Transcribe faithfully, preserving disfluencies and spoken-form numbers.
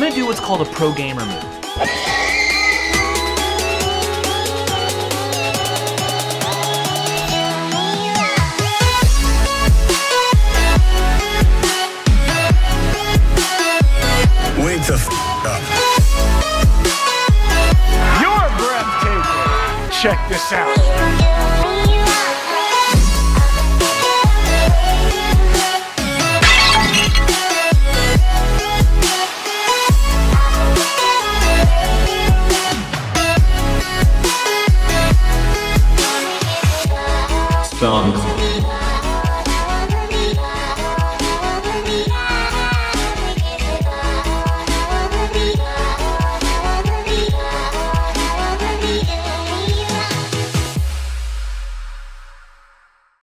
gonna do what's called a pro gamer move. Wake the f up. You're breathtaking. Check this out.